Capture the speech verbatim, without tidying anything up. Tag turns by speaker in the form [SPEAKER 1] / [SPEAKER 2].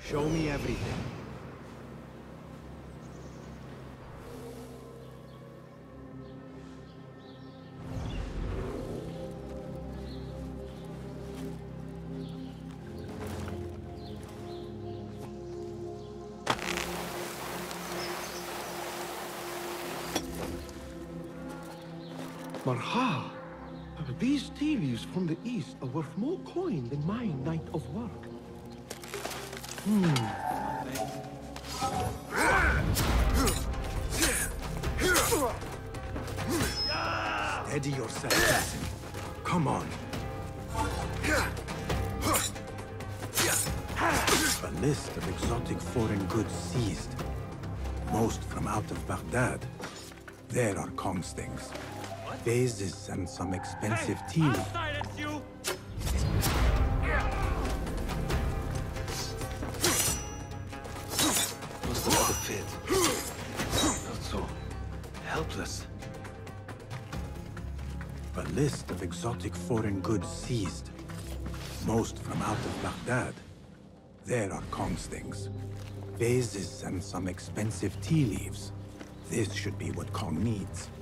[SPEAKER 1] Show me everything.
[SPEAKER 2] Marha! These tea leaves from the east are worth more coin than my night of work. Hmm.
[SPEAKER 1] Steady yourself, Jason. Come on. A list of exotic foreign goods seized. Most from out of Baghdad. There are Kong's things. Vases and some expensive tea.
[SPEAKER 3] I'll silence you!
[SPEAKER 1] Must have the pit. Not so helpless. A list of exotic foreign goods seized. Most from out of Baghdad. There are Kong's things. Vases and some expensive tea leaves. This should be what Kong needs.